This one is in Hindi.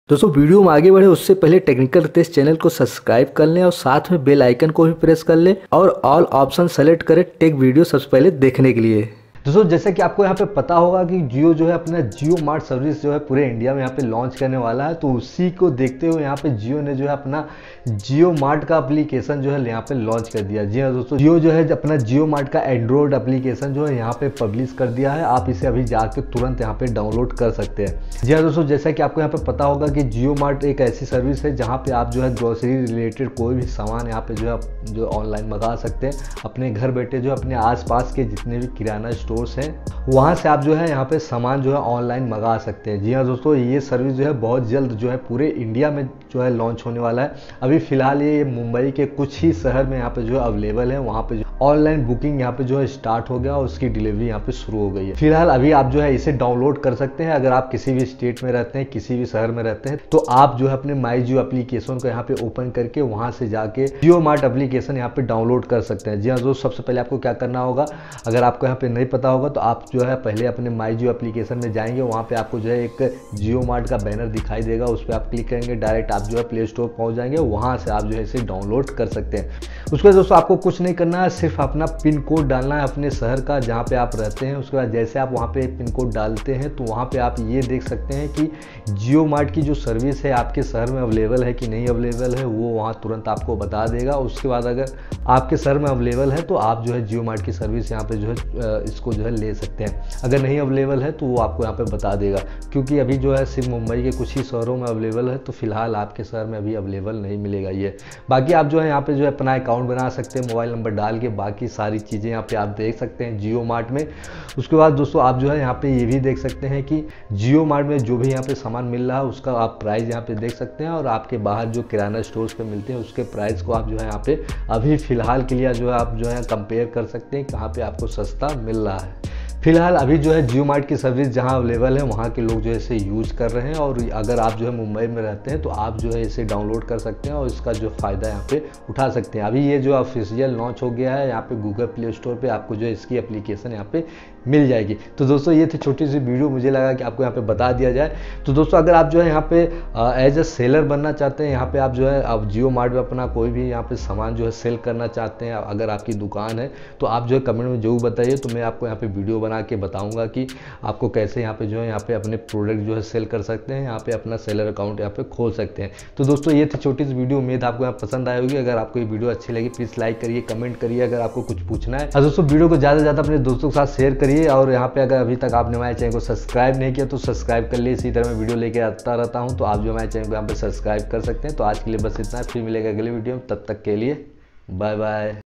दोस्तों वीडियो में आगे बढ़े उससे पहले टेक्निकल रितेश चैनल को सब्सक्राइब कर लें और साथ में बेल आइकन को भी प्रेस कर लें और ऑल ऑप्शन सेलेक्ट करें टेक वीडियो सबसे पहले देखने के लिए। दोस्तों जैसे कि आपको यहाँ पे पता होगा कि जियो जो है अपना जियो मार्ट सर्विस जो है पूरे इंडिया में यहाँ पे लॉन्च करने वाला है, तो उसी को देखते हुए यहाँ पे जियो ने जो है अपना जियो मार्ट का एप्लीकेशन जो है यहाँ पे लॉन्च कर दिया। जी हाँ दोस्तों, जियो जो है अपना जियो मार्ट का एंड्रॉयड एप्लीकेशन जो है यहाँ पे पब्लिश कर दिया है। आप इसे अभी जाके तुरंत यहाँ पे डाउनलोड कर सकते हैं। जी हाँ दोस्तों, जैसा कि आपको यहाँ पे पता होगा कि जियो मार्ट एक ऐसी सर्विस है जहाँ पे आप जो है ग्रोसरी रिलेटेड कोई भी सामान यहाँ पे जो ऑनलाइन मंगा सकते हैं। अपने घर बैठे जो अपने आसपास के जितने भी किराना स्टोर्स हैं वहाँ से आप जो है यहाँ पे सामान जो है ऑनलाइन मंगा सकते हैं। जी हाँ दोस्तों, ये सर्विस जो है बहुत जल्द जो है पूरे इंडिया में जो है लॉन्च होने वाला है। अभी फिलहाल ये मुंबई के कुछ ही शहर में यहाँ पे जो है अवेलेबल है। वहाँ पे जो ऑनलाइन बुकिंग यहाँ पे जो है स्टार्ट हो गया और उसकी डिलीवरी यहाँ पे शुरू हो गई है। फिलहाल अभी आप जो है इसे डाउनलोड कर सकते हैं। अगर आप किसी भी स्टेट में रहते हैं, किसी भी शहर में रहते हैं, तो आप जो है अपने माई जियो एप्लीकेशन को यहाँ पे ओपन करके वहाँ से जाके जियो मार्ट एप्लीकेशन यहाँ पे डाउनलोड कर सकते हैं। जी हाँ दोस्तों, सबसे पहले आपको क्या करना होगा, अगर आपको यहाँ पे नहीं पता होगा तो आप जो है पहले अपने माई जियो एप्लीकेशन में जाएंगे। वहाँ पे आपको जो है एक जियो मार्ट का बैनर दिखाई देगा, उस पर आप क्लिक करेंगे, डायरेक्ट आप जो है प्ले स्टोर पहुँच जाएंगे। वहाँ से आप जो है इसे डाउनलोड कर सकते हैं। उसके बाद दोस्तों आपको कुछ नहीं करना है, सिर्फ अपना पिन कोड डालना है अपने शहर का जहाँ पे आप रहते हैं। उसके बाद जैसे आप वहाँ पे पिन कोड डालते हैं तो वहाँ पे आप ये देख सकते हैं कि जियो मार्ट की जो सर्विस है आपके शहर में अवेलेबल है कि नहीं अवेलेबल है, वो वहाँ तुरंत आपको बता देगा। उसके बाद अगर आपके शहर में अवेलेबल है तो आप जो है जियो मार्ट की सर्विस यहाँ पे जो है इसको जो है ले सकते हैं। अगर नहीं अवेलेबल है तो वो आपको यहाँ पे बता देगा, क्योंकि अभी जो है सिर्फ मुंबई के कुछ ही शहरों में अवेलेबल है, तो फिलहाल आपके शहर में अभी अवेलेबल नहीं मिलेगा ये। बाकी आप जो है यहाँ पे जो है अपना अकाउंट बना सकते हैं मोबाइल नंबर डाल के, बाकी सारी चीज़ें यहाँ पे आप देख सकते हैं जियो मार्ट में। उसके बाद दोस्तों आप जो है यहाँ पे ये भी देख सकते हैं कि जियो मार्ट में जो भी यहाँ पे सामान मिल रहा है उसका आप प्राइस यहाँ पे देख सकते हैं, और आपके बाहर जो किराना स्टोर्स पे मिलते हैं उसके प्राइस को आप जो है यहाँ पे अभी फिलहाल के लिए जो है आप जो है कंपेयर कर सकते हैं कहाँ पे आपको सस्ता मिल रहा है। फिलहाल अभी जो है जियो मार्ट की सर्विस जहां अवेलेबल है वहां के लोग जो है इसे यूज कर रहे हैं, और अगर आप जो है मुंबई में रहते हैं तो आप जो है इसे डाउनलोड कर सकते हैं और इसका जो फ़ायदा यहाँ पे उठा सकते हैं। अभी ये जो ऑफिशियल लॉन्च हो गया है यहाँ पे गूगल प्ले स्टोर पे, आपको जो है इसकी एप्लीकेशन यहाँ पे मिल जाएगी। तो दोस्तों ये थी छोटी सी वीडियो, मुझे लगा कि आपको यहाँ पे बता दिया जाए। तो दोस्तों अगर आप जो है यहाँ पे एज ए सेलर बनना चाहते हैं, यहाँ पे आप जो है आप जियो मार्ट में अपना कोई भी यहाँ पे सामान जो है सेल करना चाहते हैं, अगर आपकी दुकान है तो आप जो है कमेंट में जरूर बताइए, तो मैं आपको यहाँ पे वीडियो बना के बताऊंगा कि आपको कैसे यहाँ पे जो है यहाँ पे अपने प्रोडक्ट जो है सेल कर सकते हैं, यहाँ पे अपना सेलर अकाउंट यहाँ पे खोल सकते हैं। तो दोस्तों ये थी छोटी सी वीडियो, उम्मीद आपको यहाँ पसंद आई होगी। अगर आपको ये वीडियो अच्छी लगी प्लीज़ लाइक करिए, कमेंट करिए अगर आपको कुछ पूछना है। और दोस्तों वीडियो को ज़्यादा से ज़्यादा अपने दोस्तों के साथ शेयर करिए, और यहाँ पे अगर अभी तक आपने हमारे चैनल को सब्सक्राइब नहीं किया तो सब्सक्राइब कर लिए। इसी तरह मैं वीडियो लेके आता रहता हूँ, तो आप जो हमारे चैनल को यहाँ पे सब्सक्राइब कर सकते हैं। तो आज के लिए बस इतना, फिर मिलेगा अगले वीडियो में, तब तक के लिए बाय बाय।